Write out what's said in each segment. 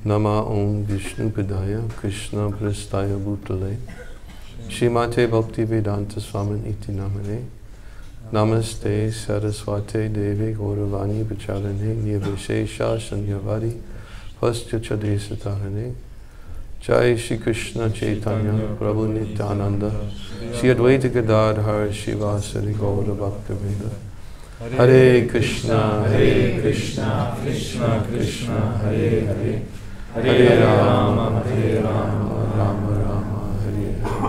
Nama Om Vishnu Padaya Krishna Prastaya Bhutale Shrimate Bhaktivedanta Swamin Iti Namane Namaste Saraswate Devi Gauravani Pacharane Nirvishesha Sanyavadi Pastya Chadesatarane Jai Shri Krishna Chaitanya Prabhu Nityananda Shri Advaita Gadadhar Shivasari Gaura Bhaktivinoda Hare Krishna Krishna Krishna Hare Hare Hare Rama Rama Rama Hare Hare.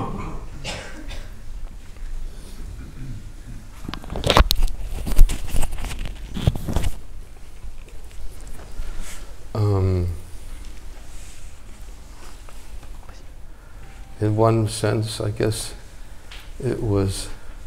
In one sense, I guess it was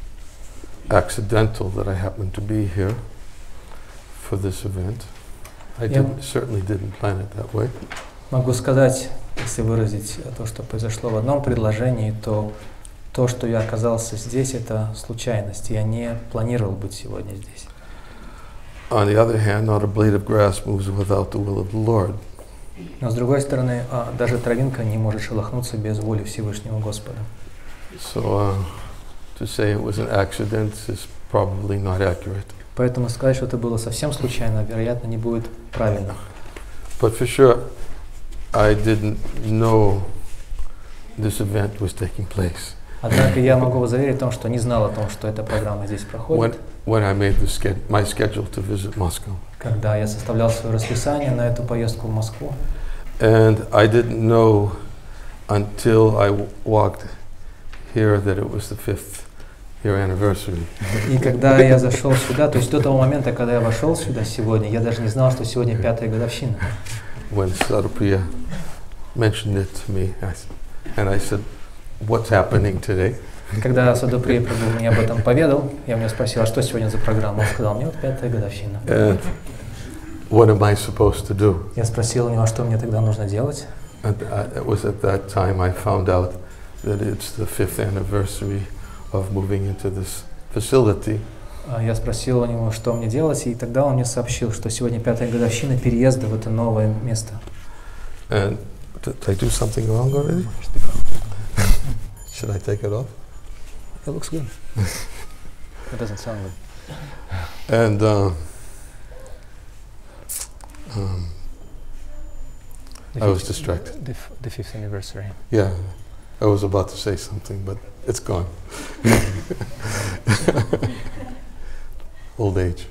accidental that I happened to be here for this event. I certainly didn't plan it that way. Могу сказать, если выразить то, что произошло в одном предложении, то то, что я оказался здесь, это случайность. Я не планировал быть сегодня здесь. On the other hand, not a blade of grass moves without the will of the Lord. Но с другой стороны, даже травинка не может шелохнуться без воли Всевышнего Господа. So, to say it was an accident is probably not accurate. Поэтому сказать, что это было совсем случайно, вероятно, не будет правильно. But for sure, I didn't know this event was taking place. Однако я могу вас заверить в том, что не знал о том, что эта программа здесь проходит. When I made my schedule to visit Moscow. Когда я составлял свое расписание на эту поездку в Москву. And I didn't know until I walked here that it was the 5th year anniversary. И когда я зашел сюда, то есть до того момента, когда я вошел сюда сегодня, я даже не знал, что сегодня 5-я годовщина. When Sadhupriya mentioned it to me, and I said, "What's happening today?" Когда Садхуприя Прабху мне об этом поведал, я у него спросил, а что сегодня за программа? Он сказал, мне вот 5-я годовщина. And what am I supposed to do? Я спросил у него, а что мне тогда нужно делать? And it was at that time I found out that it's the 5th anniversary of moving into this facility. Я спросил у него, что мне делать, и тогда он мне сообщил, что сегодня 5-я годовщина переезда в это новое место. And did I do something wrong already? Should I take it off? It looks good. It doesn't sound good. And I was distracted. The 5th anniversary. Yeah, I was about to say something, but it's gone. Old age.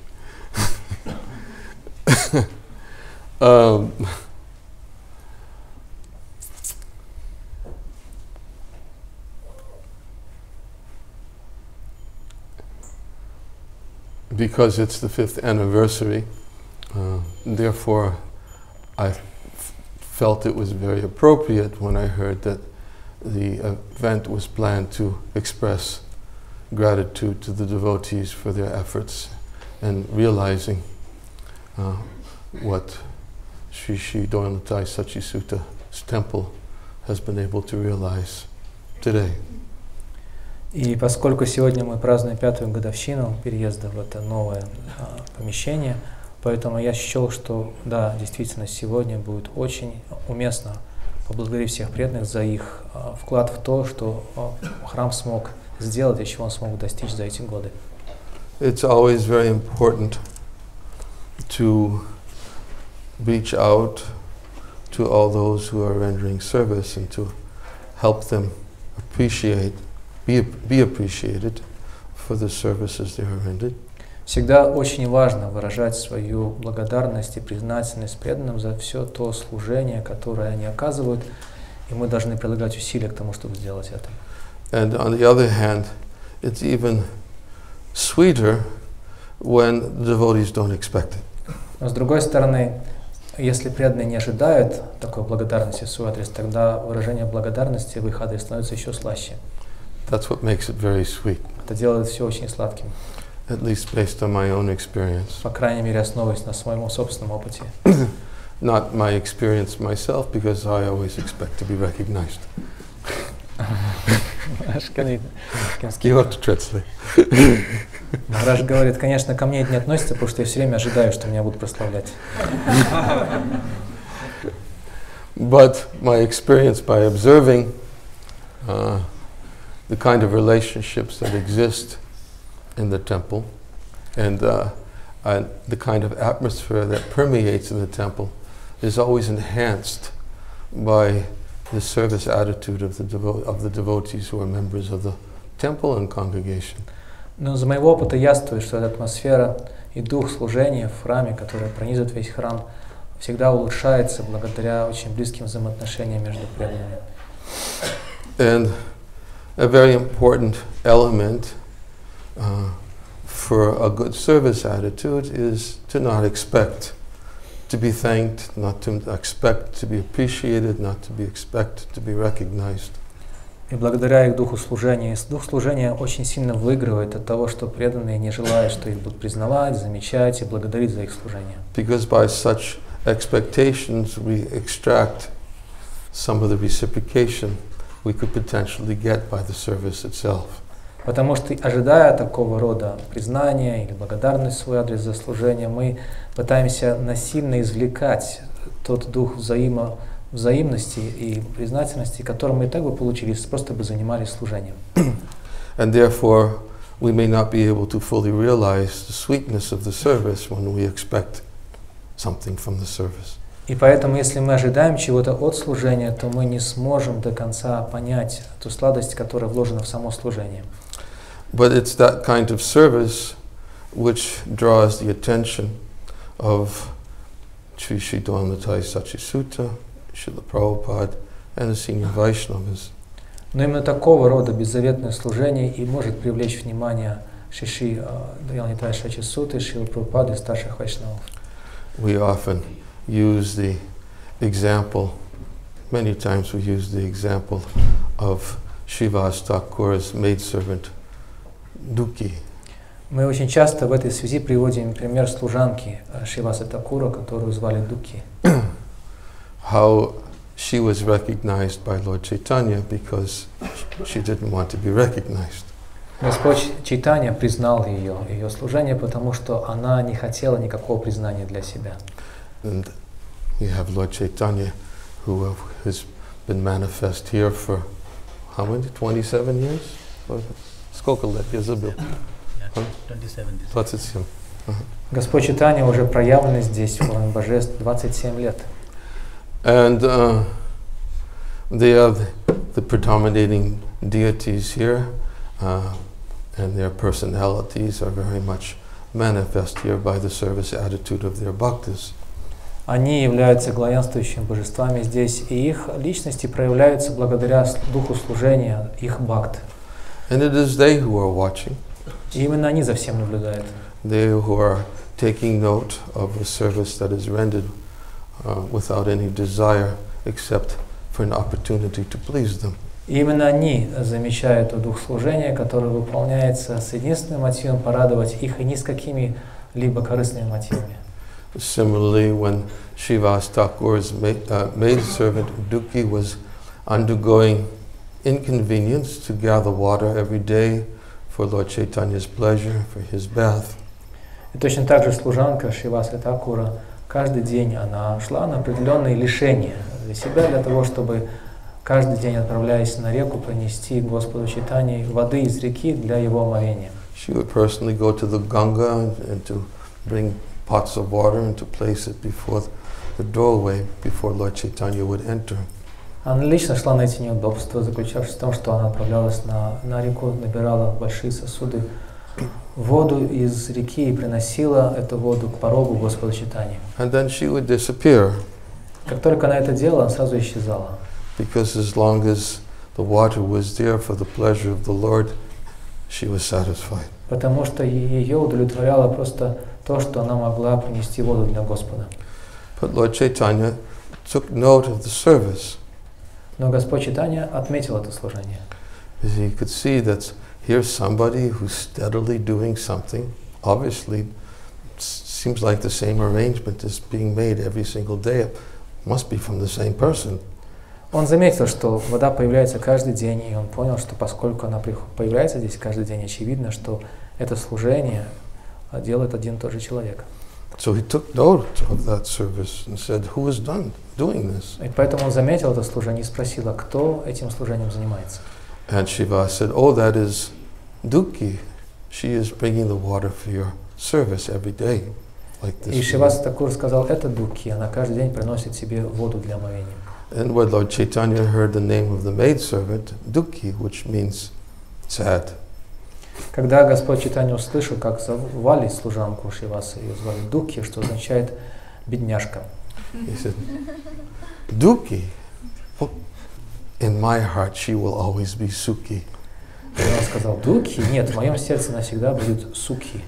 Because it's the 5th anniversary, therefore I felt it was very appropriate when I heard that the event was planned to express gratitude to the devotees for their efforts and realizing what Sri Sri Doyalatai Sachisutta's temple has been able to realize today. И поскольку сегодня мы празднуем 5-ю годовщину переезда в это новое помещение, поэтому я счел, что да, действительно сегодня будет очень уместно поблагодарить всех преданных за их вклад в то, что храм смог сделать и чего он смог достичь за эти годы. It's always very important to reach out to all those who are rendering service and to help them be appreciated for the services they are rendered. Всегда очень важно выражать свою благодарность и признательность преданным за все то служение, которое они оказывают, и мы должны прилагать усилия к тому, чтобы сделать это. And on the other hand, it's even sweeter when the devotees don't expect it. Но с другой стороны, если преданные не ожидают такой благодарности в свой адрес, тогда выражение благодарности в их адрес становится еще слаще. That's what makes it very sweet. Это делает все очень сладким. At least based on my own experience. По крайней мере, основываясь на своем собственном опыте. Not my experience myself, because I always expect to be recognized. You have to translate. Махарадж говорит, конечно, ко мне это не относится, потому что я все время ожидаю, что меня будут прославлять. But my experience by observing the kind of relationships that exist in the temple and the kind of atmosphere that permeates in the temple is always enhanced by the service attitude of the devotees who are members of the temple and congregation. Но из моего опыта яствует, что эта атмосфера и дух служения в храме, который пронизывает весь храм, всегда улучшается благодаря очень близким взаимоотношениям между преданными. And a very important element for a good service attitude is to not expect to be thanked, not to expect to be appreciated, not to be expect to be recognized. И благодаря их духу служения, дух служения очень сильно выигрывает от того, что преданные не желают, что их будут признавать, замечать и благодарить за их служение. Because by such expectations we extract some of the reciprocation we could potentially get by the service itself. Потому что, ожидая такого рода признания или благодарность в свой адрес за служение, мы пытаемся насильно извлекать тот дух взаимности и признательности, который мы и так бы получили, если просто бы занимались служением. And therefore, we may not be able to fully realize the sweetness of the service when we expect something from the service. И поэтому, если мы ожидаем чего-то от служения, то мы не сможем до конца понять ту сладость, которая вложена в само служение. But it's that kind of service which draws the attention of Sri Sri Dhammatai Sachisuta, Srila Prabhupada, and the senior Vaishnavas. Но именно такого рода беззаветное служение и может привлечь внимание Шри Дхванитая Сачисуты, Шрилы Прабхупады и старших вайшнавов. We often use the example, many times we use the example of Srivas Thakur's maidservant Duki. Мы очень часто в этой связи приводим пример служанки Шриваса Такура, которую звали Дуки. How she was recognized by Lord Chaitanya because she didn't want to be recognized. Господь Чайтанья признал ее служение, потому что она не хотела никакого признания для себя. And we have Lord Chaitanya, who has been manifest here for how many? 27 years? Сколько лет? Я забыл. 27. Господь Чайтанья уже проявлен здесь, в Храме Божеств, 27 лет. And they are the predominating deities here, and their personalities are very much manifest here by the service attitude of their bhaktas. Они являются главенствующими божествами здесь, и их личности проявляются благодаря духу служения их бхакт. And it is they who are watching. И именно они за всем наблюдают. They who are taking note of the service that is rendered without any desire except for an opportunity to please them. И именно они замечают дух служения, который выполняется с единственным мотивом порадовать их и ни с какими-либо корыстными мотивами. Similarly, when Srivas Thakur's maidservant Duki was undergoing inconvenience to gather water every day for Lord Chaitanya's pleasure, for his bath. И точно так же служанка Шриваса Такура каждый день она шла на определенные лишения для себя, для того, чтобы каждый день, отправляясь на реку, принести Господу Чайтанье воды из реки для его омовения. She would personally go to the Ganga and to bring pots of water and to place it before the doorway before Lord Chaitanya would enter. Она лично шла на эти неудобства, заключавшись в том, что она отправлялась на реку, набирала большие сосуды воду из реки и приносила эту воду к порогу Господа Чайтаньи. And then she would disappear. Как только она это делала, она сразу исчезала. Because as long as the water was there for the pleasure of the Lord, she was satisfied. Потому что ее удовлетворяло просто то, что она могла принести воду для Господа. But Lord Chaitanya took note of the service. Но Господь Чайтанья отметил это служение. He could see that here's somebody who's steadily doing something. Obviously, seems like the same arrangement is being made every single day. It must be from the same person. Он заметил, что вода появляется каждый день, и он понял, что поскольку она появляется здесь каждый день, очевидно, что это служение делает один и тот же человек. So he took note of that service and said, who is doing this? И поэтому он заметил это служение и спросил, а кто этим служением занимается? And Shiva said, oh, that is Duki. She is bringing the water for your service every day. Like И this. Шриваса Такур сказал, это Дуки, она каждый день приносит себе воду для омовения. And when Lord Chaitanya heard the name of the maidservant, Duki, which means sad. Когда Господь Чайтанья услышал, как звали служанку Шриваса, ее звали Дуки, что означает бедняжка. He said, Duki, well, in my heart she will always be Suki. И он сказал, Дуки? Нет, в моем сердце навсегда будет Суки.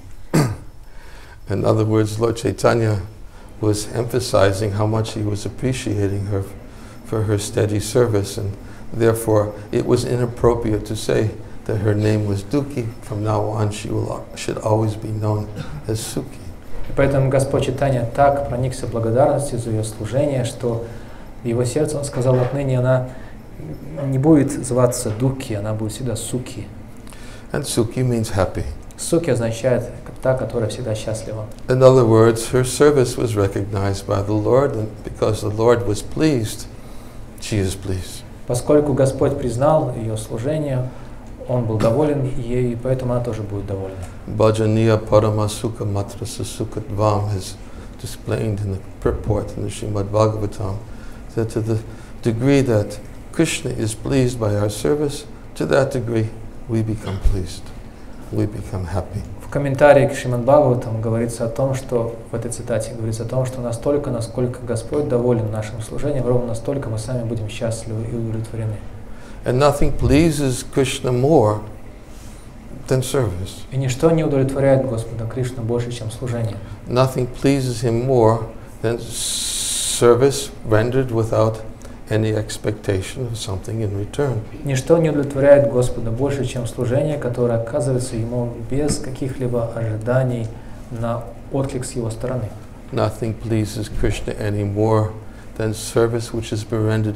In other words, Lord Chaitanya was emphasizing how much he was appreciating her for her steady service, and therefore it was inappropriate to say that her name was Duki. From now on, should always be known as Suki. И поэтому Господь Чайтанья так проникся благодарностью за ее служение, что в его сердце он сказал, отныне она не будет зваться Дуки, она будет всегда Суки. And Suki means happy. Суки означает та, которая всегда счастлива. In other words, her service was recognized by the Lord, and because the Lord was pleased, she is pleased. Poскольку Господь признал ее служение, Он был доволен ею, и поэтому она тоже будет довольна. Bhajaniya Paramasuka Matrasa Sukatvam is explained in the purport in the Srimad Bhagavatam that to the degree that Krishna is pleased by our service, to that degree we become pleased, we become happy. В комментарии к Шримад Бхагаватам говорится о том, что в этой цитате говорится о том, что настолько, насколько Господь доволен нашим служением, ровно настолько мы сами будем счастливы и удовлетворены. And nothing pleases Krishna more than service. И ничто не удовлетворяет Господа Кришну больше, чем служение. Nothing pleases him more than service rendered without any expectation of something in return. Ничто не удовлетворяет Господа больше, чем служение, которое оказывается Ему без каких-либо ожиданий на отклик с Его стороны. Nothing pleases Krishna any more than service which has been rendered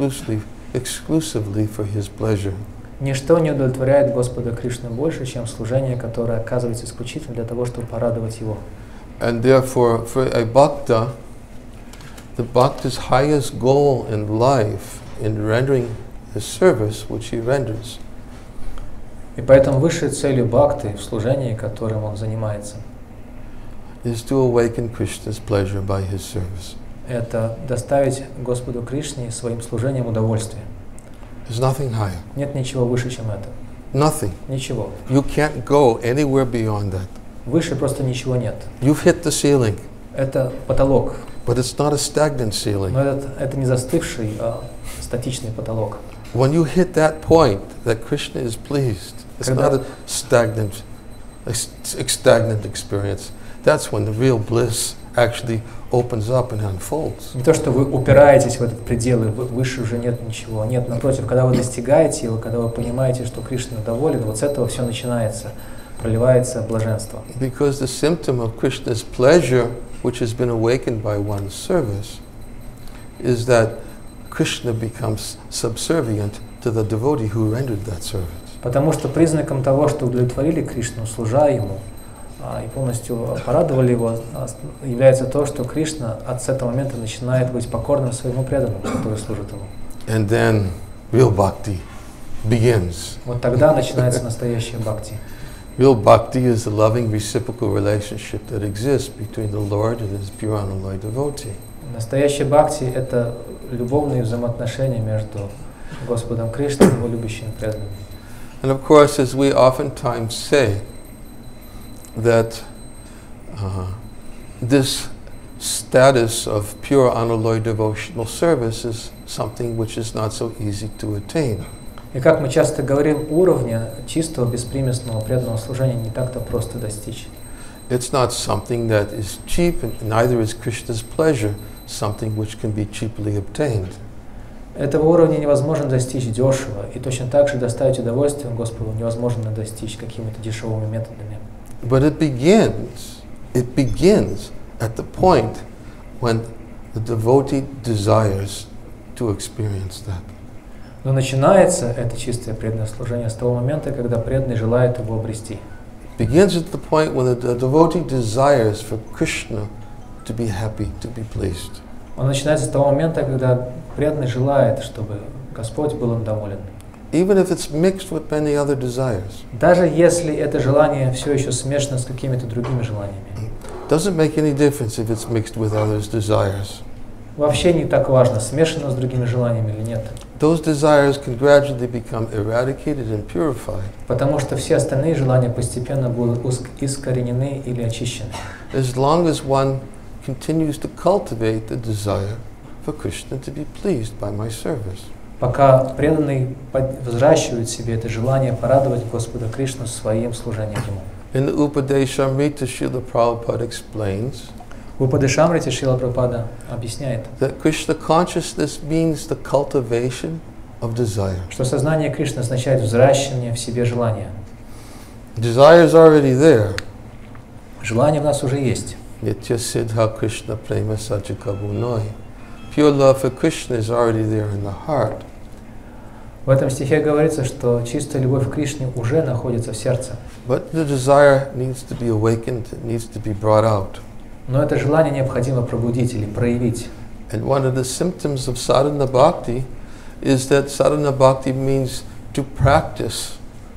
exclusively for his pleasure. Ничто не удовлетворяет Господа Кришну больше, чем служение, которое оказывается исключительно для того, чтобы порадовать Его. And therefore, for a bhakta, the bhakta's highest goal in life, in rendering his service, which he renders, И поэтому высшей целью бхакты в служении, которым он занимается, is to awaken Krishna's pleasure by his service. это доставить Господу Кришне своим служением удовольствие. There's nothing higher. Нет ничего выше, чем это. Nothing. Ничего. You can't go anywhere beyond that. Выше просто ничего нет. You've hit the ceiling, Это потолок. but it's not a stagnant ceiling. Но это не застывший, статичный потолок. When you hit that point that Krishna is pleased, it's not a stagnant experience. That's when the real bliss actually opens up and unfolds. Не то, что вы упираетесь в этот предел, и выше уже нет ничего. Нет, напротив, когда вы достигаете его, когда вы понимаете, что Кришна доволен, вот с этого все начинается, проливается блаженство. Because the symptom of Krishna's pleasure, which has been awakened by one's service, is that Krishna becomes subservient to the devotee who rendered that service. Потому что признаком того, что удовлетворили Кришну, служа ему, и полностью порадовали его, является то, что Кришна от этого момента начинает быть покорным своему преданному, который служит ему. And then real bhakti begins. Вот тогда начинается настоящая бхакти. Real bhakti is the loving reciprocal relationship that exists between the Lord and his pure unalloyed devotee. Настоящая бхакти – это любовные взаимоотношения между Господом Кришной и его любящими преданными. And of course, as we oftentimes say, that this status of pure unalloyed devotional service is something which is not so easy to attain. И как мы часто говорим, уровня чистого, беспримесного преданного служения не так-то просто достичь. It's not something that is cheap, and neither is Krishna's pleasure something which can be cheaply obtained. Этого уровня невозможно достичь дешево, и точно так же доставить удовольствие Господу невозможно достичь какими-то дешевыми методами. But it begins at the point when the devotee desires to experience that. Но начинается это чистое преданное служение с того момента, когда преданный желает его обрести. begins at the point when the devotee desires for Krishna to be happy, to be pleased. Он начинается с того момента, когда преданный желает, чтобы Господь был им доволен. Even if it's mixed with many other desires. Даже если это желание все еще смешано с какими-то другими желаниями. Doesn't make any difference if it's mixed with others' desires. Вообще не так важно, смешано с другими желаниями или нет. Those desires can gradually become eradicated and purified. Потому что все остальные желания постепенно будут искоренены или очищены. As long as one continues to cultivate the desire for Krishna to be pleased by my service. Пока преданный взращивает в себе это желание порадовать Господа Кришну своим служением Ему. In the Upadeshamrita, Srila Prabhupada explains В Упадешамрите Шрила Прабхупада объясняет, that Krishna consciousness means the cultivation of desire. что сознание Кришны означает взращивание в себе желания. Desire is already there. Желание в нас уже есть. Nitya Siddha Krishna Prema Sajikabunoi. Pure love for Krishna is already there in the heart. В этом стихе говорится, что чистая любовь к Кришне уже находится в сердце. But the desire needs to be awakened, it needs to be brought out. Но это желание необходимо пробудить или проявить. And one of the symptoms of sadhana bhakti is that sadhana bhakti means to practice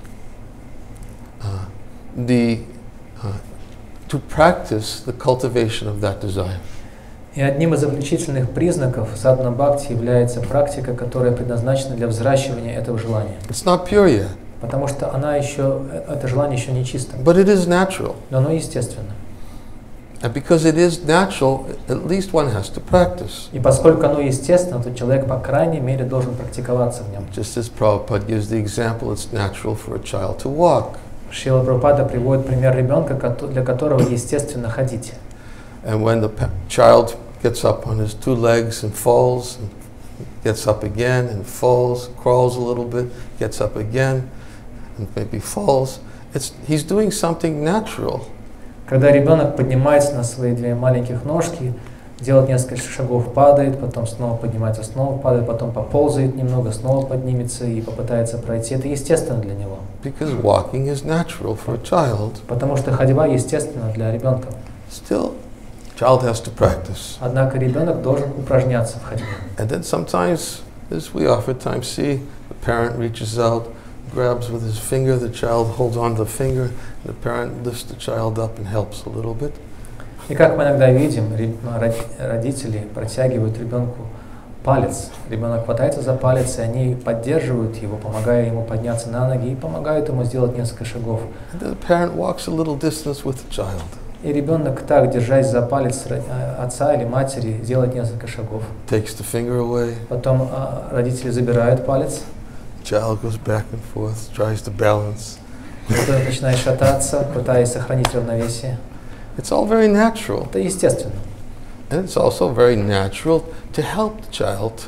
the cultivation of that desire. И одним из заключительных признаков садхана бхакти является практика, которая предназначена для взращивания этого желания. It's not pure yet. Потому что это желание еще не чисто. But it is natural. Но оно естественно. And because it is natural, at least one has to practice. И поскольку оно естественно, то человек, по крайней мере, должен практиковаться в нем. Just as Prabhupada gives the example, it's natural for a child to walk. Шрила Прабхупада приводит пример ребенка, для которого естественно ходить. And when the child gets up on his two legs and falls, and gets up again and falls, crawls a little bit, gets up again, and maybe falls, he's doing something natural. Когда ребенок поднимается на свои две маленьких ножки, делает несколько шагов, падает, потом снова поднимается, снова падает, потом поползает немного, снова поднимется и попытается пройти. Это естественно для него. Because walking is natural for a child. Потому что ходьба естественна для ребенка. Still, child has to practice. Однако ребенок должен упражняться в ходьбе. And then sometimes, as we oftentimes see, the parent reaches out, grabs with his finger, the child holds on to the finger, and the parent lifts the child up and helps a little bit. И как мы иногда видим, родители протягивают ребенку палец. Ребенок хватается за палец, и они поддерживают его, помогая ему подняться на ноги и помогают ему сделать несколько шагов. And then the parent walks a little distance with the child. И ребенок так, держась за палец отца или матери, делает несколько шагов. Takes the finger away. Потом родители забирают палец. Child goes back and forth, tries to balance. Ребенок начинает шататься, пытаясь сохранить равновесие. It's all very natural. Это естественно. And it's also very natural to help the child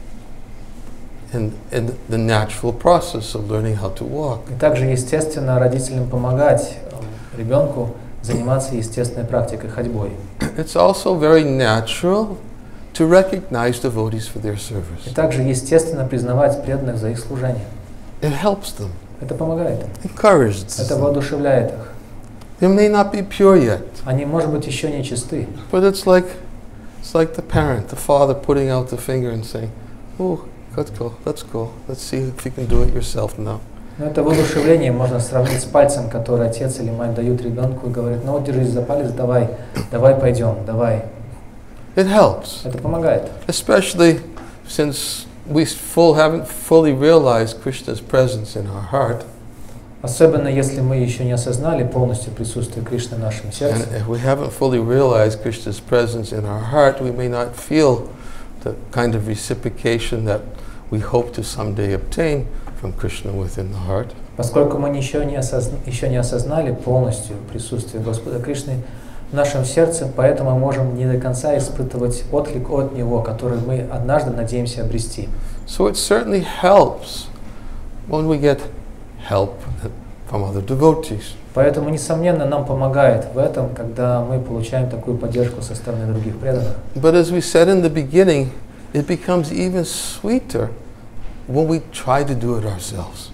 in the natural process of learning how to walk. И также естественно родителям помогать ребенку заниматься естественной практикой, ходьбой. It's also very natural to recognize devotees for their service. И также естественно признавать преданных за их служение. It helps them. Это помогает им. Encourages Это them. воодушевляет их. They may not be pure yet, Они, может быть, еще не чисты. but it's like the parent, the father putting out the finger and saying, "Oh, let's go. Let's see if you can do it yourself now." Но это воодушевление можно сравнить с пальцем, который отец или мать дают ребенку и говорят: ну вот держись за палец, давай пойдем, давай. It helps, Это помогает. especially since we haven't fully realized Krishna's presence in our heart. Особенно если мы еще не осознали полностью присутствие Кришны в нашем сердце. And if we haven't fully realized Krishna's presence in our heart, we may not feel the kind of reciprocation that we hope to someday obtain from Krishna within the heart. Поскольку мы еще не осознали полностью присутствие Господа Кришны в нашем сердце, поэтому мы можем не до конца испытывать отклик от Него, который мы однажды надеемся обрести. So it certainly helps when we get help from other devotees. Поэтому, несомненно, нам помогает в этом, когда мы получаем такую поддержку со стороны других преданных. But as we said in the beginning, it becomes even sweeter when we try to do it ourselves.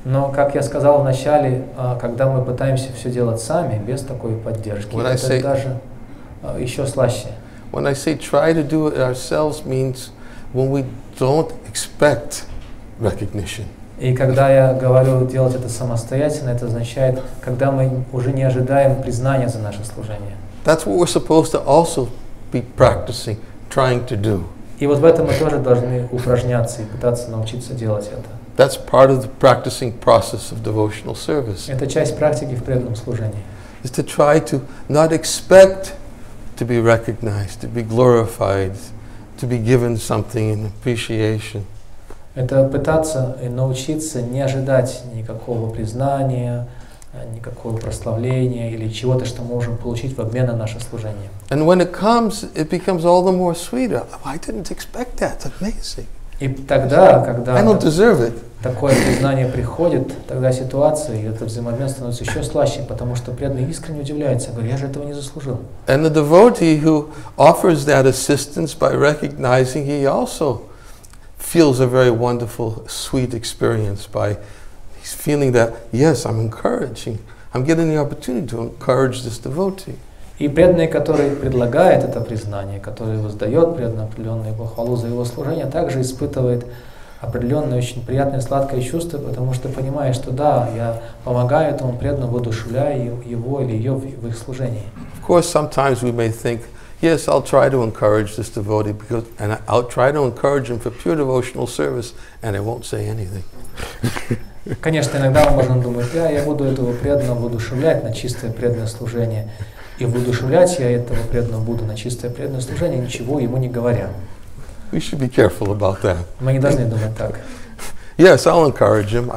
Но, как я сказал в начале, когда мы пытаемся все делать сами, без такой поддержки, это даже еще слаще. When I say try to do it ourselves means when we don't expect recognition. И когда я говорю делать это самостоятельно, это означает, когда мы уже не ожидаем признания за наше служение. That's what we're supposed to also be practicing, trying to do. И вот в этом мы тоже должны упражняться и пытаться научиться делать это. That's part of the practicing process of devotional service. Это часть практики в преданном служении. Is to try to not expect to be recognized, to be glorified, to be given something in appreciation. Это пытаться и научиться не ожидать никакого признания, никакого прославления или чего-то, что мы можем получить в обмен на наше служение. And when it comes, it becomes all the more sweeter. Oh, I didn't expect that. It's amazing. И тогда, когда I don't deserve it. такое признание приходит, тогда ситуация и этот взаимообмен становится еще слаще, потому что преданный искренне удивляется, говорит, я же этого не заслужил. And the devotee who offers that assistance by recognizing, he also feels a very wonderful, sweet experience by he's feeling that, yes, I'm encouraging. I'm getting the opportunity to encourage this devotee. И преданный, который предлагает это признание, который воздает преданно определенную похвалу за его служение, также испытывает определенное очень приятное сладкое чувство, потому что понимает, что да, я помогаю этому преданному, воодушевляю его или ее в их служении. Of course, sometimes we may think, yes, I'll try to encourage this devotee and I'll try to encourage him for pure devotional service, and I won't say anything. Конечно, иногда мы можем думать, я буду этого преданного воодушевлять на чистое преданное служение. И воодушевлять я этого преданного буду на чистое преданное служение, ничего ему не говоря. We should be careful about that. Мы не должны думать так. Yes, I'll encourage him.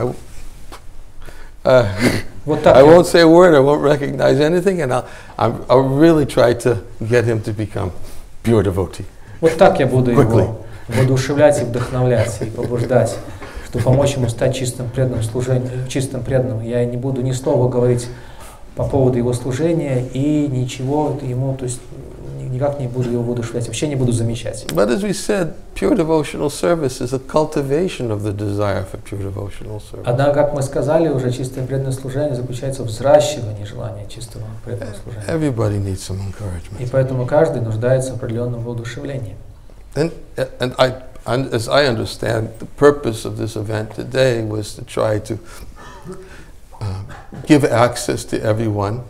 Вот так I won't say a word, I won't recognize anything, and I'll really try to get him to become pure devotee. Вот так я буду его воодушевлять и вдохновлять, и побуждать, что помочь ему стать чистым преданным служением, чистым преданным. Я не буду ни слова говорить по поводу его служения и ничего ему, то есть никак не буду его воодушевлять, вообще не буду замечать. But as we said, pure devotional service is a cultivation of the desire for pure devotional service. Однако, как мы сказали, уже чистое преданное служение заключается в взращивании желания чистого преданного служения. Everybody needs some encouragement. И поэтому каждый нуждается в определенном воодушевлении. And as I understand, the purpose of this event today was to try to give access to everyone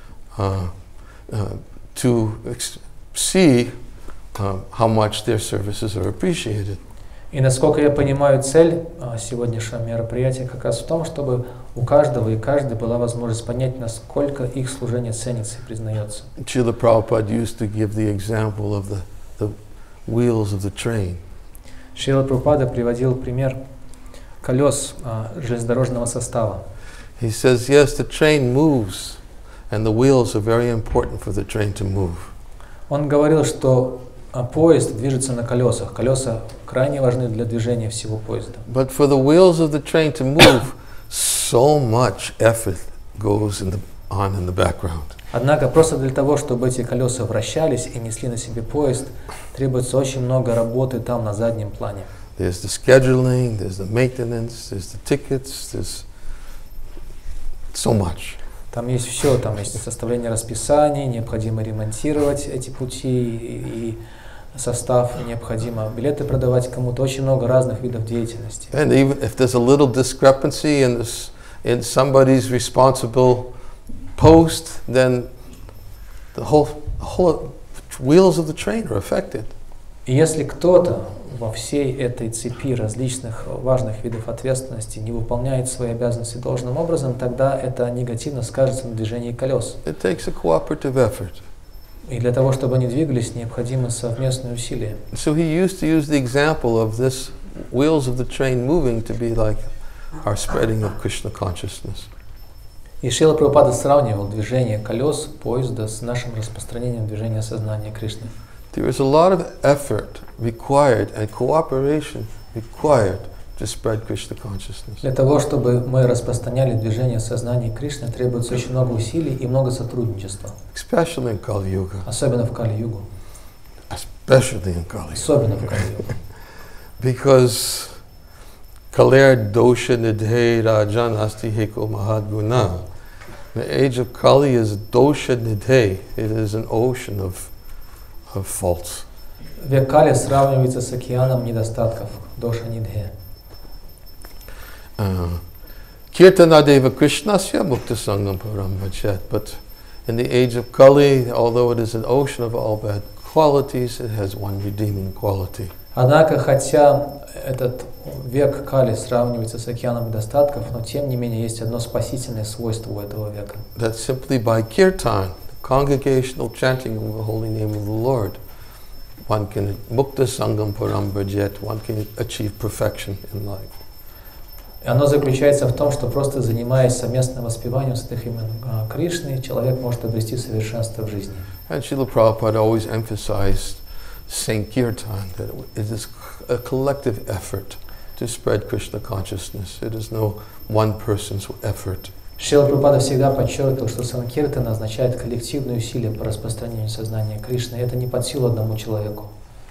to see how much their services are appreciated. И насколько я понимаю, цель сегодняшнего мероприятия как раз в том, чтобы у каждого и каждой была возможность понять, насколько их служение ценится и признается. Srila Prabhupada used to give the example of the wheels of the train. Шрила Прабхупада приводил пример колес железнодорожного состава. He says, yes, the train moves, and the wheels are very important for the train to move. Он говорил, что поезд движется на колесах. Колеса крайне важны для движения всего поезда. But for the wheels of the train to move, so much effort goes on in the background. Однако просто для того, чтобы эти колеса вращались и несли на себе поезд, требуется очень много работы там на заднем плане. There's the scheduling, there's the maintenance, there's the tickets, there's so much. Там есть все, там есть составление расписаний, необходимо ремонтировать эти пути и состав, необходимо билеты продавать кому-то, очень много разных видов деятельности. And even if there's a little discrepancy in somebody's responsible post, then the whole wheels of the train are affected. И если кто-то во всей этой цепи различных важных видов ответственности не выполняет свои обязанности должным образом, тогда это негативно скажется на движении колес. It takes a cooperative effort. И для того, чтобы они двигались, необходимы совместные усилия. So he used to use the example of this wheels of the train moving to be like our spreading of Krishna consciousness. И Шрила Прабхупада сравнивал движение колес поезда с нашим распространением движения сознания Кришны. There is a lot of effort required and cooperation required to spread Krishna consciousness. Для того, чтобы мы распространяли движение сознания Кришны, требуется очень много усилий и много сотрудничества. Especially in Kali Yuga. Особенно в Кали-югу. Especially in Kali Yuga. Особенно в Кали-югу. Because Kaler dosha nidhe rajan asti heko mahadguna. The age of Kali is dosha nidhe. It is an ocean of faults. Век Кали сравнивается с океаном недостатков, доша нидхе. Kirtana deva krishnasya mukta sangam param vachat. But in the age of Kali, although it is an ocean of all bad qualities, it has one redeeming quality. Однако, хотя этот век Кали сравнивается с океаном недостатков, но тем не менее есть одно спасительное свойство у этого века. That simply by kirtan, congregational chanting of the holy name of the Lord, one can mukta sangam param bhajet, one can achieve perfection in life. И оно заключается в том, что просто занимаясь совместным воспеванием святых имен Кришны, человек может обрести совершенство в жизни. And Srila Prabhupada always emphasized Sankirtan, that it is a collective effort to spread Krishna consciousness. It is no one person's effort. Шрила Прабхупада всегда подчеркивал, что санкиртана означает коллективные усилия по распространению сознания Кришны. Это не под силу одному человеку.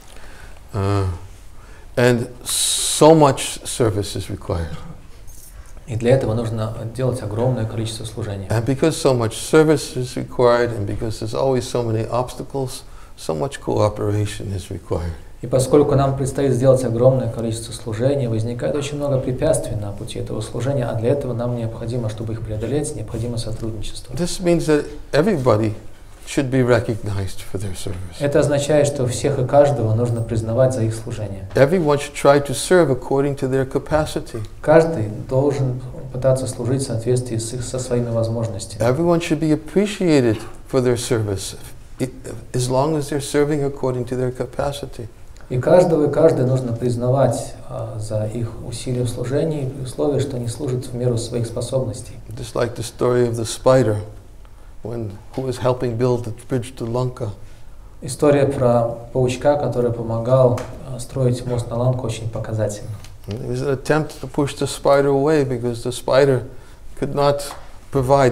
And so much service is required. И для этого нужно делать огромное количество служений. And because so much service is required, and because there's always so many obstacles, so much cooperation is required. И поскольку нам предстоит сделать огромное количество служений, возникает очень много препятствий на пути этого служения, а для этого нам необходимо, чтобы их преодолеть, необходимо сотрудничество. This means that everybody should be recognized for their service. Это означает, что всех и каждого нужно признавать за их служение. Everyone should try to serve according to their capacity. Каждый должен пытаться служить в соответствии со своими возможностями. Everyone should be appreciated for their service, as long as they're serving according to their capacity. И каждый нужно признавать за их усилия в служении, при условии, что они служат в меру своих способностей. Just like the story of the spider, who was helping build the bridge to Lanka. История про паучка, который помогал строить мост на Ланку, очень показательна. It was an attempt to push the spider away because the spider could not provide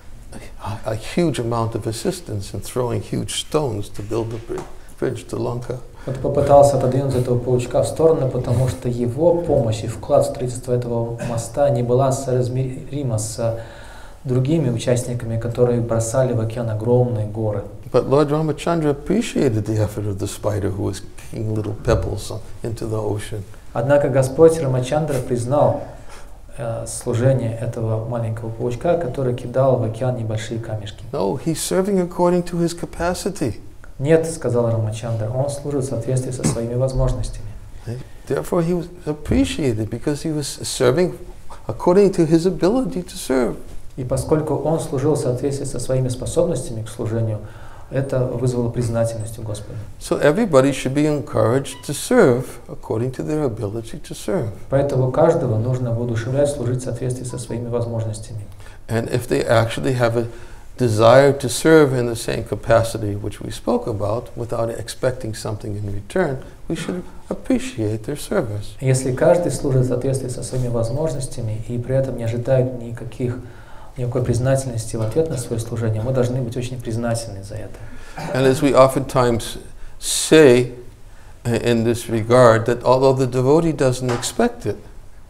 a huge amount of assistance in throwing huge stones to build the bridge to Lanka. Он попытался отодвинуть этого паучка в сторону, потому что его помощь и вклад в строительство этого моста не была соразмерима с другими участниками, которые бросали в океан огромные горы. But Lord Ramachandra appreciated the effort of the spider who was kicking little pebbles into the ocean. Однако Господь Рамачандра признал служение этого маленького паучка, который кидал в океан небольшие камешки. No, he's serving according to his capacity. Нет, сказал Рамачандра, он служит в соответствии со своими возможностями. Therefore, he was appreciated because he was serving according to his ability to serve. И поскольку он служил в соответствии со своими способностями к служению, это вызвало признательность у Господа. So everybody should be encouraged to serve according to their ability to serve. Поэтому каждого нужно воодушевлять служить в соответствии со своими возможностями. And if they actually have a desire to serve in the same capacity which we spoke about, without expecting something in return, we should appreciate their service. Если каждый служит в соответствии со своими возможностями и при этом не ожидает никакой признательности в ответ на свое служение, мы должны быть очень признательны за это. And as we oftentimes say in this regard, that although the devotee doesn't expect it,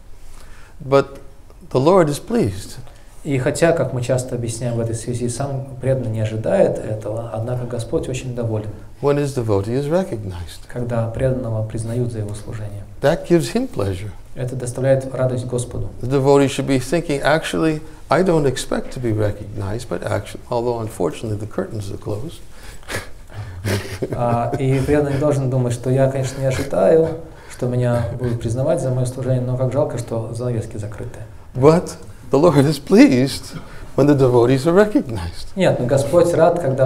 but the Lord is pleased. И хотя, как мы часто объясняем в этой связи, сам преданный не ожидает этого, однако Господь очень доволен, When his devotee is recognized. когда преданного признают за его служение. That gives him pleasure. Это доставляет радость Господу. The devotee should be thinking, actually, I don't expect to be recognized, but actually, although unfortunately the curtains are closed. И преданный должен думать, что я, конечно, не ожидаю, что меня будут признавать за мое служение, но как жалко, что занавески закрыты. But the Lord is pleased when the devotees are recognized. Нет, но Господь рад, когда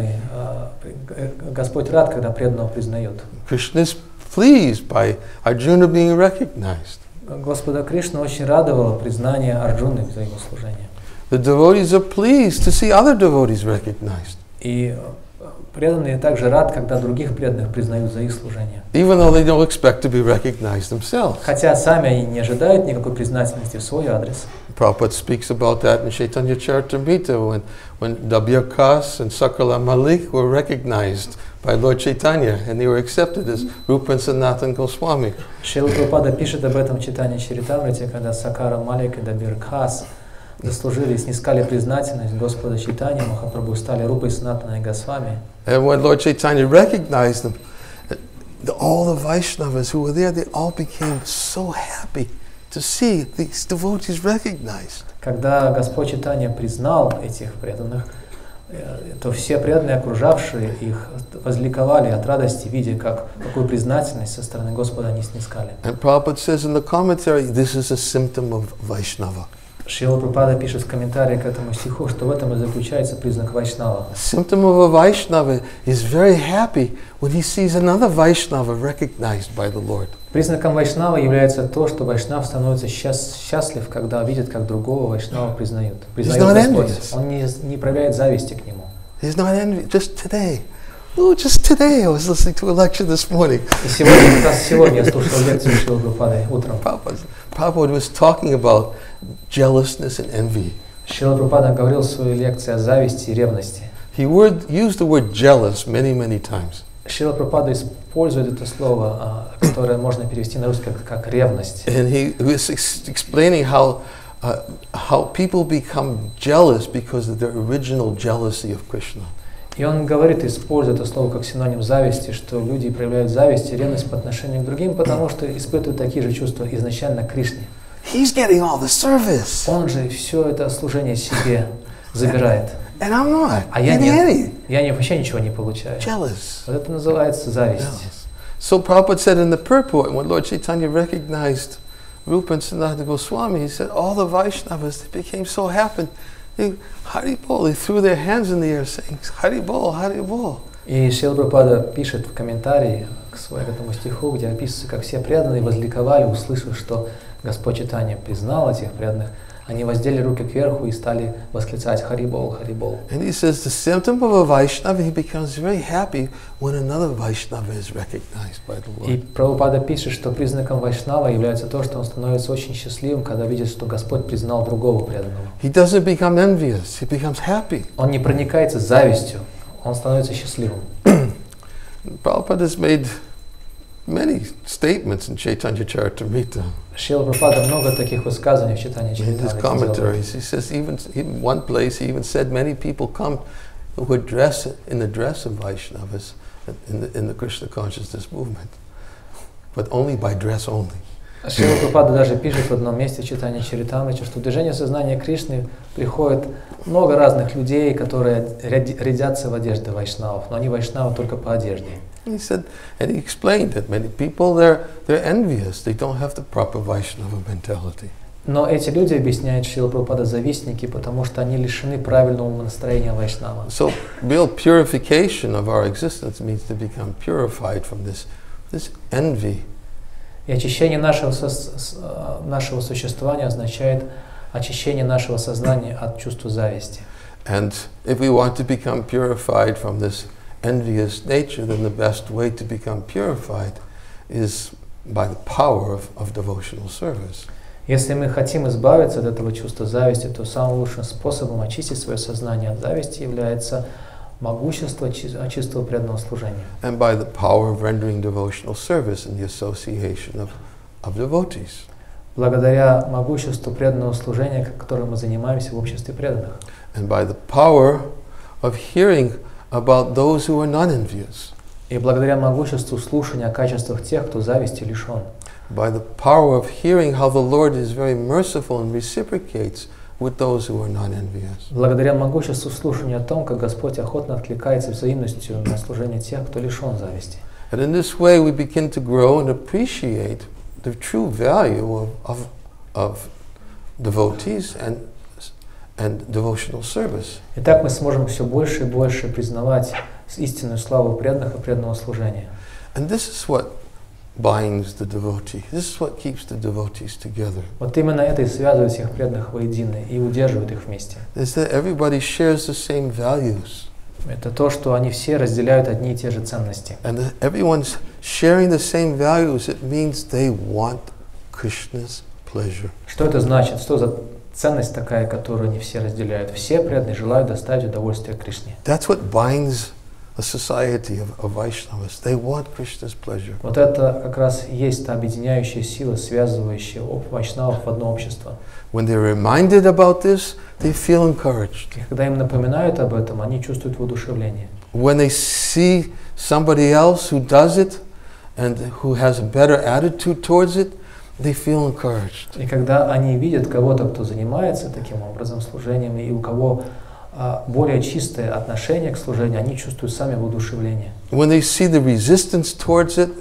преданного признает. Krishna is pleased by Arjuna being recognized. Господа Кришна очень радовало признание Арджуны за его служение. The devotees are pleased to see other devotees recognized. И преданные также рад, когда других преданных признают за их служение. Even though they don't expect to be recognized themselves. Хотя сами они не ожидают никакой признательности в свой адрес. Prabhupada speaks about that in Chaitanya Charitamrita when Dabir Kas and Sakrala Malik were recognized by Lord Chaitanya, and they were accepted as Rupa and Sanatana Goswami. Шрила Прабхупада пишет об этом в Чайтанья Чаритамрите, когда Сакара Малик и Дабир Khas заслужили и снискали признательность Господа Чайтаньи Махапрабху, стали Рупой Санатаной Госвами. And when Lord Chaitanya recognized them, all the Vaishnavas who were there, they all became so happy to see these devotees recognized. Когда Господь Чайтанья признал этих преданных, то все преданные, окружавшие их, возликовали от радости, видя, какую признательность со стороны Господа они снискали. And Prabhupada says in the commentary, this is a symptom of Vaishnava. Шрила Прабхупада пишет в комментарии к этому стиху, что в этом и заключается признак Вайшнава. Symptom of a Vaishnava is very happy when he sees another Vaishnava recognized by the Lord. Признаком Вайшнава является то, что Вайшнав становится счастлив, когда видит, как другого Вайшнава признают. Признает Господь. Он не проявляет зависти к нему. He's not envious. Just today I was listening to a lecture this morning. И сегодня я слушал лекцию Шрилы Прабхупады утром. Prabhupada was talking about jealousness and envy. Шрила Прабхупада говорил в своей лекции о зависти и ревности. He used the word jealous many times. Шрила Прабхупада использует это слово, которое можно перевести на русский как ревность. And he was explaining how people become jealous because of their original jealousy of Krishna. И он говорит, используя это слово как синоним зависти, что люди проявляют зависть и ревность по отношению к другим, потому что испытывают такие же чувства изначально к Кришне. He's getting all the service. Он же все это служение себе забирает. And I'm not. А я нет. Я вообще ничего не получаю. Jealous. Вот это называется зависть. So Prabhupada said in the purport, when Lord Chaitanya recognized Rupa and Sanatana Goswami, he said all the Vaishnavas, they became so happy. Haribol, they threw their hands in the air saying, Haribol, Haribol. И Шрила Прабхупада пишет в комментарии к этому стиху, где описывается, как все преданные возликовали, услышав, что Господь Чайтанья признал этих преданных, они воздели руки кверху и стали восклицать Харибол, Харибол. And he says the symptom of a Vaishnava, he becomes very happy when another Vaishnava is recognized by the Lord. И Прабхупада пишет, что признаком Вайшнава является то, что он становится очень счастливым, когда видит, что Господь признал другого преданного. He doesn't become envious, he becomes happy. Он не проникается завистью, он становится счастливым. Prabhupada has made many statements in Chaitanya Charitamrita. Шрила Прабхупада много таких высказываний в Чайтанья In his Чаритамрите. commentaries, he says even one place he even said many people come who would dress in the dress of Vaishnavas in the Krishna consciousness movement, but only by dress only. Шрила Прабхупада даже пишет в одном месте в Чайтанья Чаритамрите, что в движение сознания Кришны приходит много разных людей, которые рядятся в одежде вайшнавов, но они вайшнавы только по одежде. He said, and he explained that many people they're envious. They don't have the proper Vaishnava mentality. Но эти люди, объясняет Шрила Прабхупада, завистники, потому что они лишены правильного настроения вайшнава. So real purification of our existence means to become purified from this envy. И очищение нашего существования означает очищение нашего сознания от чувства зависти. And if we want to become purified from this envious nature, then the best way to become purified is by the power of devotional service. Если мы хотим избавиться от этого чувства зависти, то самым лучшим способом очистить свое сознание от зависти является могущество чистого преданного служения. And by the power of rendering devotional service in the association of devotees. Благодаря могуществу преданного служения, которым мы занимаемся в обществе преданных. And by the power of hearing about those who are not envious. И благодаря могуществу слушания о качествах тех, кто зависти лишен. By the power of hearing how the Lord is very merciful and reciprocates with those who are not envious. Благодаря могуществу слушания о том, как Господь охотно откликается взаимностью на служение тех, кто лишен зависти. And in this way we begin to grow and appreciate the true value of devotees and devotional service. Итак, мы сможем все больше и больше признавать истинную славу преданных и преданного служения. And this is what binds the devotee. This is what keeps the devotees together. Вот именно это и связывает всех преданных воедино и удерживает их вместе. Is that everybody shares the same values. Это то, что они все разделяют одни и те же ценности. And everyone's sharing the same values. It means they want Krishna's pleasure. Что это значит? Что за ценность такая, которую не все разделяют? Все преданные желают доставить удовольствие Кришне. That's what binds a society of Vaishnavas. They want Krishna's pleasure. Вот это как раз и есть та объединяющая сила, связывающая вайшнавов в одно общество. When they're reminded about this, they feel encouraged. И когда им напоминают об этом, они чувствуют воодушевление. When they see somebody else who does it and who has a better attitude towards it, they feel encouraged. И когда они видят кого-то, кто занимается таким образом служением, и у кого более чистое отношение к служению, они чувствуют сами воодушевление. When they see the resistance towards it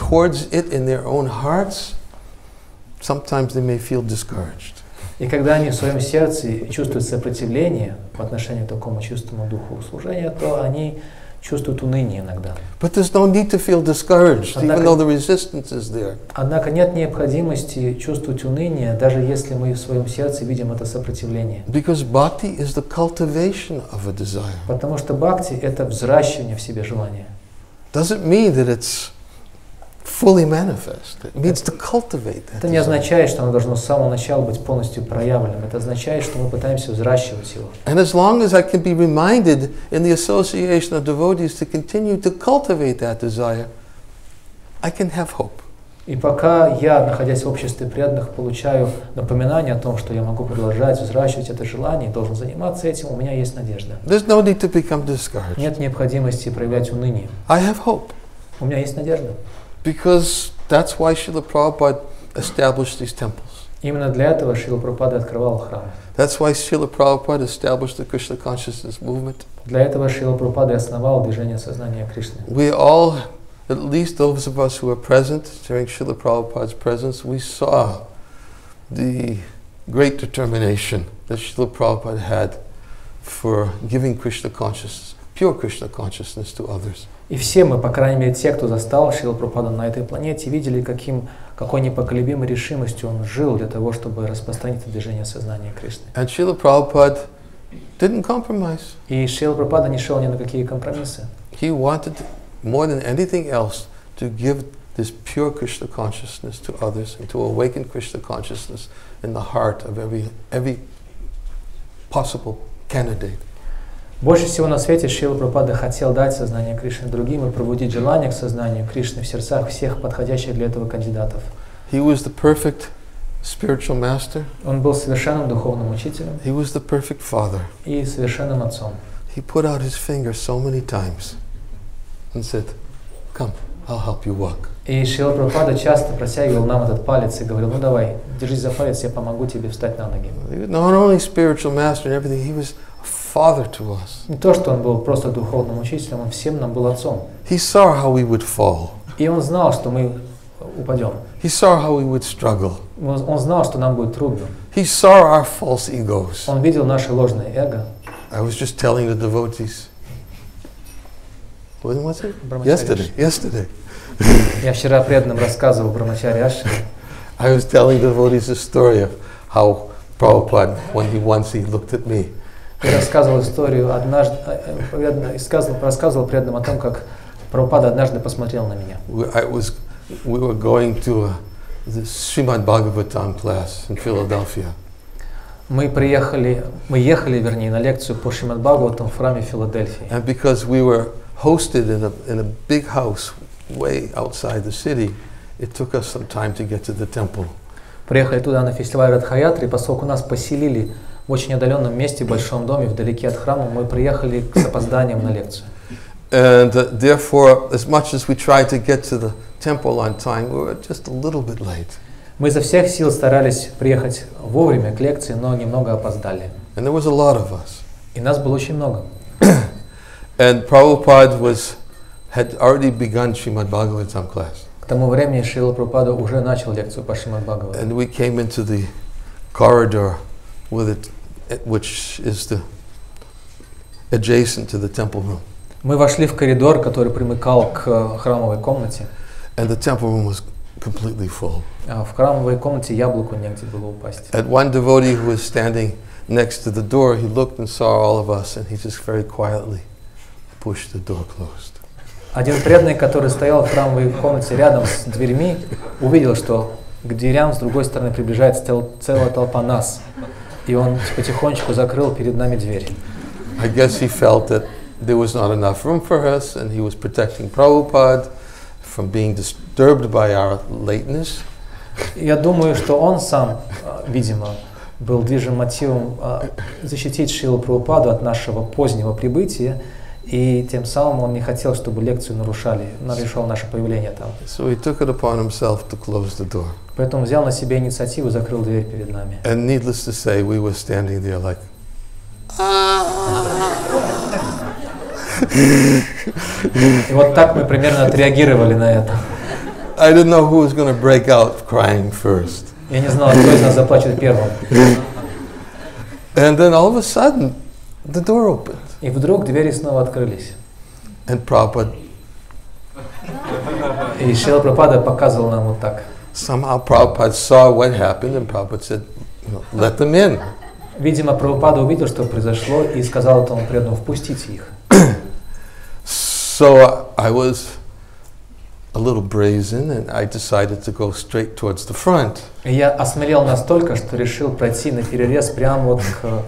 in their own hearts, sometimes they may feel discouraged. И когда они в своем сердце чувствуют сопротивление по отношению к такому чистому духу служения, то они чувствуют уныние иногда. But there's no need to feel discouraged, even though the resistance is there. Однако нет необходимости чувствовать уныние, даже если мы в своем сердце видим это сопротивление. Because bhakti is the cultivation of a desire. Потому что бхакти — это взращивание в себе желания. Doesn't mean that it's fully manifest. It means to cultivate that. Это не означает, что оно должно с самого начала быть полностью проявленным. Это означает, что мы пытаемся взращивать его. And as long as I can be reminded in the association of devotees to continue to cultivate that desire, I can have hope. И пока я, находясь в обществе преданных, получаю напоминание о том, что я могу продолжать взращивать это желание и должен заниматься этим, у меня есть надежда. There's no need to become discouraged. Нет необходимости проявлять уныние. I have hope. У меня есть надежда. Because that's why Srila Prabhupada established these temples. Именно для этого Шрила Прабхупада открывал храмы. That's why Srila Prabhupada established the Krishna consciousness movement. Для этого Шрила Прабхупада основал движение сознания Кришны. We all, at least those of us who were present during Srila Prabhupada's presence, we saw the great determination that Srila Prabhupada had for giving Krishna consciousness, pure Krishna consciousness to others. И все мы, по крайней мере, те, кто застал Шрилу Прабхупаду на этой планете, видели, какой непоколебимой решимостью он жил для того, чтобы распространить это движение сознания Кришны. And Srila Prabhupada didn't compromise. И Шрила Прабхупада не шел ни на какие компромиссы. He wanted, more than anything else, to give this pure Krishna consciousness to others and to awaken Krishna consciousness in the heart of every possible candidate. Больше всего на свете Шрила Прабхупада хотел дать сознание Кришны другим и пробудить желание к сознанию Кришны в сердцах всех подходящих для этого кандидатов. He was the perfect spiritual master. Он был совершенным духовным учителем He was the perfect father. и совершенным отцом. He put out his finger so many times and said, "Come, I'll help you walk." И Шрила Прабхупада часто протягивал нам этот палец и говорил: ну давай, держись за палец, я помогу тебе встать на ноги. Not only spiritual master and everything, he was a father to us. Не то, что он был просто духовным учителем, он всем нам был отцом. He saw how we would fall. И он знал, что мы упадем. He saw how we would struggle. Он знал, что нам будет трудно. He saw our false egos. Он видел наше ложное эго. I was just telling the devotees. When was it? Brahmacharya. Yesterday. Я вчера преданным рассказывал Брахмачари Ашри. I was telling the devotees a story of how Prabhupada, when he looked at me. Я рассказывал историю рассказывал преданным о том, как Прабхупада однажды посмотрел на меня. We were going to the Srimad Bhagavatam class in Philadelphia. Мы ехали, на лекцию по Шримад Бхагаватам в храме Филадельфии. And because we were hosted in a big house way outside the city, it took us some time to get to the temple. Приехали туда на фестиваль Радхаятри, и поскольку нас поселили в очень отдаленном месте, в большом доме, вдалеке от храма, мы приехали с опозданием на лекцию. And therefore, as much as we tried to get to the temple on time, we were just a little bit late. Мы изо всех сил старались приехать вовремя к лекции, но немного опоздали. And there was a lot of us. И нас было очень много. And Prabhupada had already begun Srimad Bhagavatam class. К тому времени Шрила Прабхупада уже начал лекцию по Шримад Бхагаватам. And we came into the corridor which is adjacent to the temple room. Мы вошли в коридор, который примыкал к храмовой комнате. And the temple room was completely full. А в храмовой комнате яблоку негде было упасть. And one devotee who was standing next to the door, he looked and saw all of us, and he just very quietly pushed the door closed. Один преданный, который стоял в храмовой комнате рядом с дверьми, увидел, что к дверям с другой стороны приближается целая толпа нас. И он потихонечку закрыл перед нами дверь. I guess he felt that there was not enough room for us, and he was protecting Prabhupada from being disturbed by our lateness. Я думаю, что он сам, видимо, был движим мотивом защитить Шрилу Прабхупаду от нашего позднего прибытия, и тем самым он не хотел, чтобы лекцию нарушал наше появление там. So he took it upon himself to close the door. Поэтому взял на себя инициативу и закрыл дверь перед нами. And needless to say, we were standing there like, И вот так мы примерно отреагировали на это. I didn't know who was going to break out crying first. Я не знал, кто из нас заплачет первым. And then all of a sudden, the door opened. И вдруг двери снова открылись. And Prabhupada, И Шрила Прабхупада показывал нам вот так. somehow Prabhupada saw what happened, and Prabhupada said, let them in. Видимо, Прабхупада увидел, что произошло, и сказал этому преданному: впустите их. So I was a little brazen, and I decided to go straight towards the front. И я осмелел настолько, что решил пройти на перерез прямо вот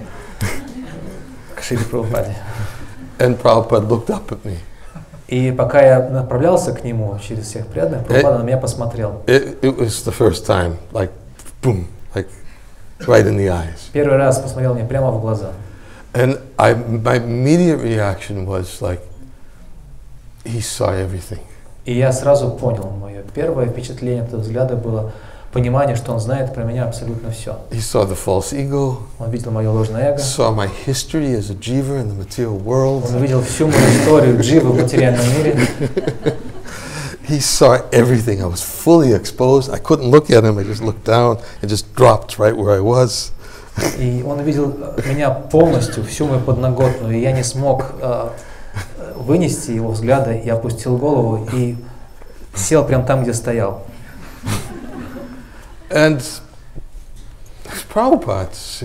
к Шриле Прабхупаде. And Prabhupada looked up at me. И пока я направлялся к нему через всех преданных, Прабхупада на меня посмотрел. It was the first time, like, boom, like right in the eyes. Первый раз посмотрел мне прямо в глаза. And my immediate reaction was like, he saw everything. И я сразу понял, мое первое впечатление этого взгляда было понимание, что он знает про меня абсолютно все. He saw the false ego. Он видел мое ложное эго. Saw my history as a jiva in the material world. Он увидел всю мою историю дживы в материальном мире. He saw everything. I was fully exposed. I couldn't look at him. I just looked down and just dropped right where I was. И он увидел меня полностью, всю мою подноготную, и я не смог вынести его взгляда, и опустил голову и сел прямо там, где стоял. And Prabhupada,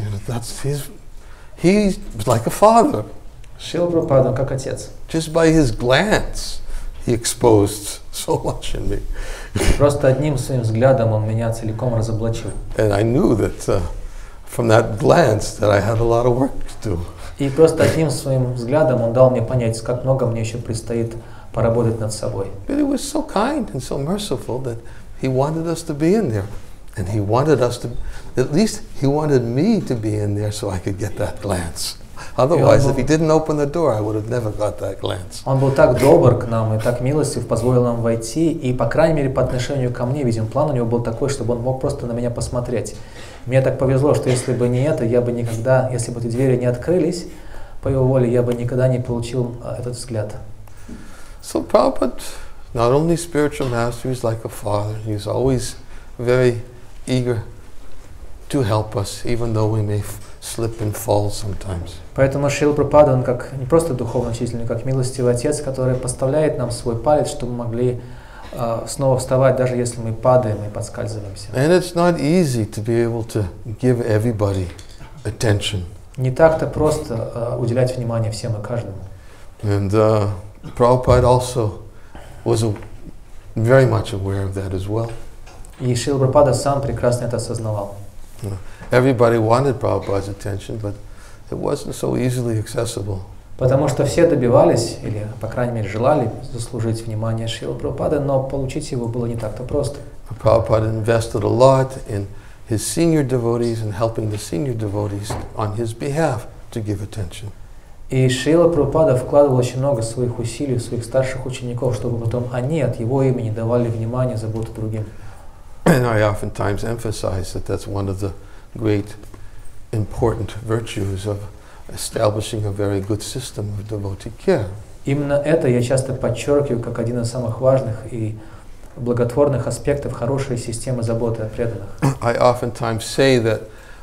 he's like a father. Шрила Прабхупада как отец. Just by his glance, he exposed so much in me. Просто одним своим взглядом он меня целиком разоблачил. And I knew that from that glance that I had a lot of work to do. И просто одним своим взглядом он дал мне понять, как много мне еще предстоит поработать над собой. But he was so kind and so merciful that he wanted us to be in there. And he wanted us to, at least he wanted me to be in there so I could get that glance. Otherwise, if he didn't open the door, I would have never got that glance. Он был так добр к нам и так милостив, позволил нам войти, и, по крайней мере, по отношению ко мне, видим, план у него был такой, чтобы он мог просто на меня посмотреть. Мне так повезло, что если бы не это, я бы никогда, если бы эти двери не открылись, по его воле, я бы никогда не получил этот взгляд. So Prabhupada, not only spiritual master, he's like a father. He's always very eager to help us, even though we may slip and fall sometimes. Поэтому Шрила Прабхупада, он как не просто духовный учитель, но как милостивый отец, который поставляет нам свой палец, чтобы мы могли снова вставать, даже если мы падаем и подскальзываемся. And it's not easy to be able to give everybody attention. Не так-то просто уделять внимание всем и каждому. And Prabhupada also was very much aware of that as well. И Шрила Прабхупада сам прекрасно это осознавал. Everybody wanted Prabhupada's attention, but it wasn't so easily accessible. Потому что все добивались, или, по крайней мере, желали заслужить внимание Шрилы Прабхупады, но получить его было не так-то просто. Prabhupada invested a lot in his senior devotees and helping the senior devotees on his behalf to give attention. И Шрила Прабхупада вкладывал очень много своих усилий в своих старших учеников, чтобы потом они от его имени давали внимание, заботу другим. And I oftentimes emphasize that that's one of the great important virtues of establishing a very good system of devotee care. Именно это я часто подчеркиваю как один из самых важных и благотворных аспектов хорошей системы заботы о преданных. I oftentimes say that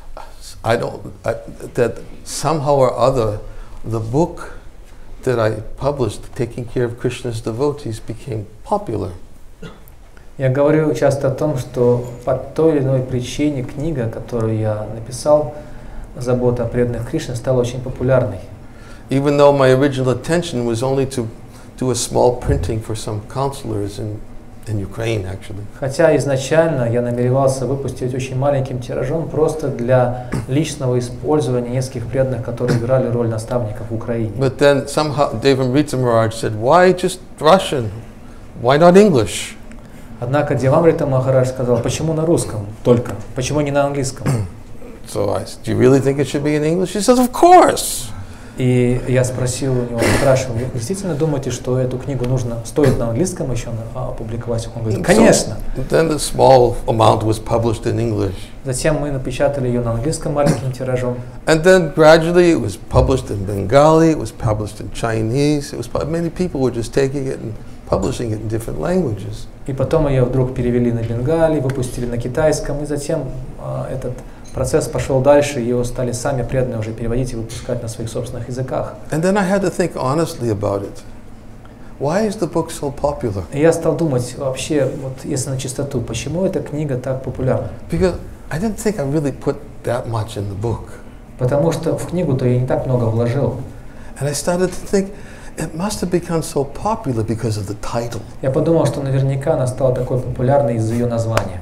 that somehow or other the book that I published, Taking Care of Krishna's Devotees, became popular. Я говорю часто о том, что по той или иной причине книга, которую я написал, «Забота о преданных Кришне», стала очень популярной. Even though my original intention was only to do a small printing for some counselors in in Ukraine, actually. Хотя изначально я намеревался выпустить очень маленьким тиражом просто для личного использования нескольких преданных, которые играли роль наставников в Украине. But then somehow Devamrita Maharaj said, why just Russian? Why not English? Однако Девамрита Махарадж сказал, почему на русском только, почему не на английском? So I said, do you really think it should be in English? He says, of course. И я спросил у него, спрашивал, вы действительно думаете, что эту книгу стоит на английском еще опубликовать? Он говорит, конечно. So then the small amount was published in English. Затем мы напечатали ее на английском маленьким тиражом. And then gradually it was published in Bengali, it was published in Chinese. It was many people were just taking it and publishing it in different languages. И потом ее вдруг перевели на бенгали, выпустили на китайском, и затем этот процесс пошел дальше, и его стали сами преданные уже переводить и выпускать на своих собственных языках. And then I had to think honestly about it. Why is the book so popular? И я стал думать вообще, вот если на чистоту, почему эта книга так популярна? Because I didn't think I really put that much in the book. Потому что в книгу-то я не так много вложил. And I started to think, it must have become so popular because of the title. Я подумал, что наверняка она стала такой популярной из-за ее названия.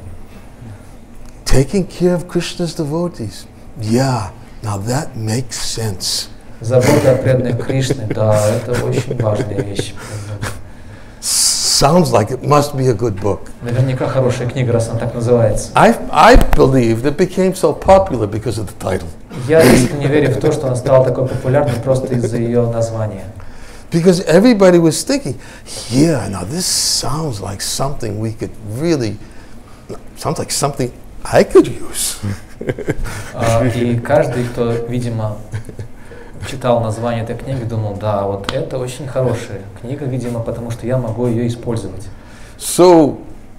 Taking care of Krishna's devotees. Yeah, now that makes sense. Забота о преданных Кришны, да, это очень важная вещь. Sounds like it must be a good book. Наверняка хорошая книга, раз она так называется. I believe it became so popular because of the title. Я искренне верю в то, что она стала такой популярной просто из-за ее названия. Because everybody was thinking, yeah, now this sounds like something we could really, sounds like something I could use. И каждый, кто, видимо, читал название этой книги, думал, да, вот это очень хорошая книга, видимо, потому что я могу ее использовать. So,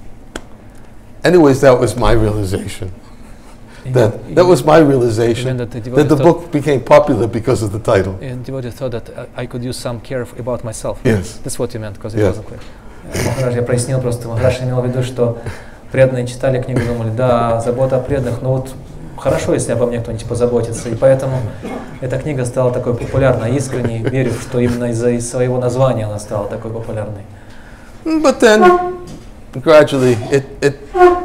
anyways, that was my realization. That was my realization that the book became popular because of the title. And devotee thought that I could use some care about myself. Yes. That's what you meant, because it wasn't clear. Махарадж, я прояснил просто, Махарадж имел в виду, что преданные читали книгу, думали, да, забота о преданных, но вот хорошо, если обо мне кто-нибудь позаботится. И поэтому эта книга стала такой популярной. Искренне верю, что именно из-за своего названия она стала такой популярной. But then, gradually, it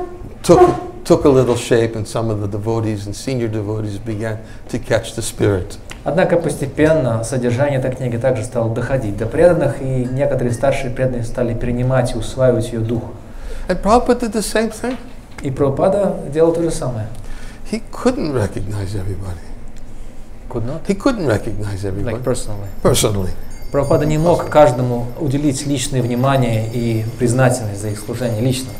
took a little shape, and some of the devotees and senior devotees began to catch the spirit. Однако постепенно содержание этой книги также стало доходить до преданных, и некоторые старшие преданные стали перенимать и усваивать ее дух. And Prabhupada did the same thing. И Прабхупада делал то же самое. He couldn't recognize everybody. Could not? He couldn't recognize everybody. Like personally. Personally. Прабхупада не мог каждому уделить личное внимание и признательность за их служение лично.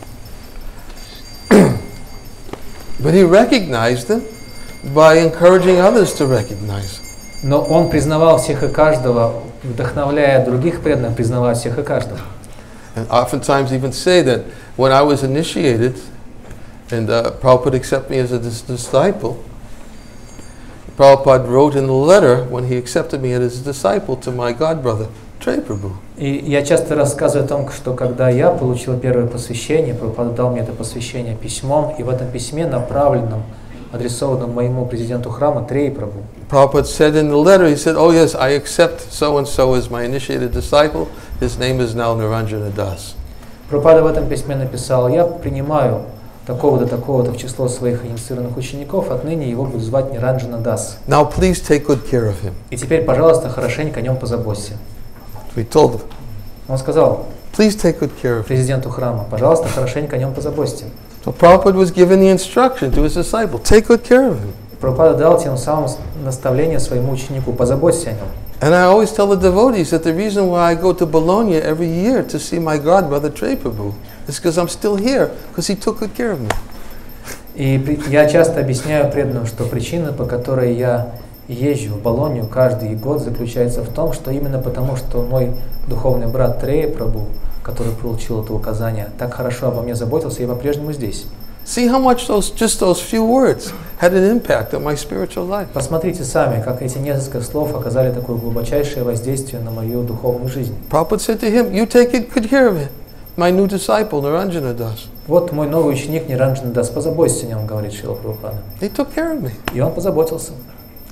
But he recognized them by encouraging others to recognize. Но он признавал всех и каждого, вдохновляя других преданных признавать всех и каждого. And oftentimes even say that when I was initiated and Prabhupada accepted me as a disciple, Prabhupada wrote in the letter when he accepted me as a disciple to my godbrother, Trey Prabhu. И я часто рассказываю о том, что когда я получил первое посвящение, Прабхупада дал мне это посвящение письмом, и в этом письме, направленном, адресованном моему президенту храма Трей Прабhu, Prabhupada said in the letter, he said, oh yes, I accept so-and-so as my initiated disciple. His name is now Niranjana Das. Прабхупада в этом письме написал, я принимаю такого-то, такого-то в число своих инициированных учеников, отныне его будут звать Ниранджана Дас. Now please take good care of him. И теперь, пожалуйста, хорошенько о нем позаботься. We told him, Он сказал please take good care of him. президенту храма, пожалуйста, хорошенько о нем позаботься. So Prabhupada was giving the instruction to his disciple, take good care of him. Прабхупада дал тем самым наставление своему ученику, позаботься о нем. And I always tell the devotees that the reason why I go to Bologna every year to see my godbrother Trey Prabhu is because I'm still here, because he took good care of me. И я часто объясняю преданным, что причина, по которой я езжу в Болонью каждый год, заключается в том, что именно потому, что мой духовный брат Трей Прабhu, который получил это указание, так хорошо обо мне заботился, я по-прежнему здесь. See how much just those few words had an impact on my spiritual life. Посмотрите сами, как эти несколько слов оказали такое глубочайшее воздействие на мою духовную жизнь. Prabhupada said to him, you take good care of it. My new disciple, Niranjana Das. Вот мой новый ученик Ниранджана Дас, позаботься о нем, говорит Шрила Прабхупада. He took care of me. И он позаботился.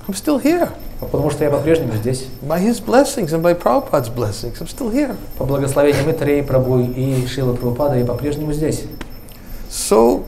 I'm still here. Потому что я по-прежнему здесь. By his blessings and by Prabhupada's blessings, I'm still here. По благословению Майтреи Прабху и Шрилы Прабхупады я по-прежнему здесь. So,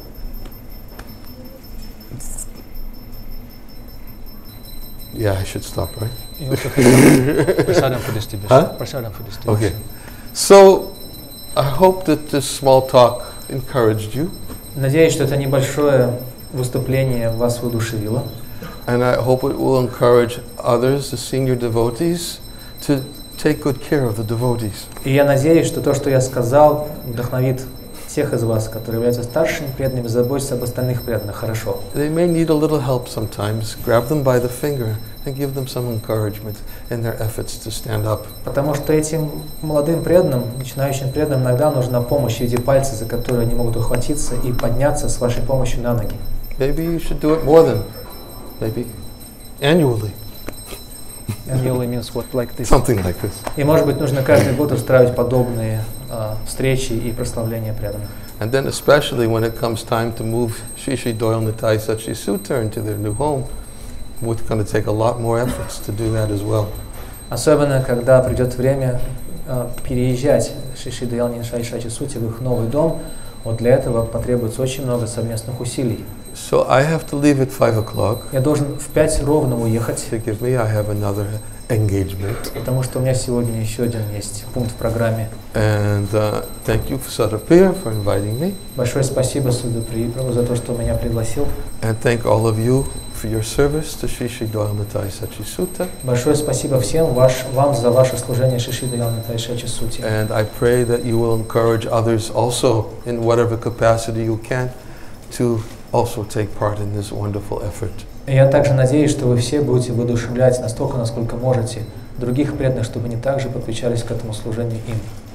yeah, I should stop, right? Prasadam for distribution. Huh? Prasadam for distribution. Okay. So, I hope that this small talk encouraged you. Надеюсь, что это небольшое выступление вас воодушевило. And I hope it will encourage others, the senior devotees, to take good care of the devotees. И я надеюсь, что то, что я сказал, вдохновит тех из вас, которые являются старшими преданными, заботиться об остальных преданных хорошо. They may need a little help sometimes. Grab them by the finger and give them some encouragement in their efforts to stand up. Потому что этим молодым преданным, начинающим преданным иногда нужна помощь в виде пальца, за которую они могут ухватиться и подняться с вашей помощью на ноги. Maybe you should do it more than, maybe annually. Annually means what, like this? Something like this. И может быть нужно каждый год устраивать подобные встречи и прославления преданных. And then especially when it comes time to move Shri Shri Doyal Nitai Sachi Sutta into their new home, it's going to take a lot more efforts to do that as well. Особенно, когда придет время переезжать Шри Шри Доял Нитай Сачи Сути в их новый дом, вот для этого потребуется очень много совместных усилий. So I have to leave at 5 o'clock. Я должен в 5 ровно уехать, Forgive me, I have another engagement. потому что у меня сегодня еще один есть пункт в программе. And thank you, Sadapir, for inviting me. Большое спасибо Судапри Прабху за то, что меня пригласил. And thank all of you for your service to Shri Shri Doyal Nitai Sachi Sutta. Большое спасибо всем вам за ваше служение Шри Шри Доял Нитай Сачи Сути. And I pray that you will encourage others also in whatever capacity you can to also take part in this wonderful effort. И я также надеюсь, что вы все будете воодушевлять настолько, насколько можете, других преданных, чтобы они также подключались к этому служению им.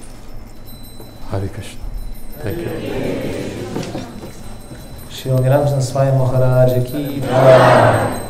Hare Krishna. Thank you. Шрила Ниранджана Свами Махараджа ки джай.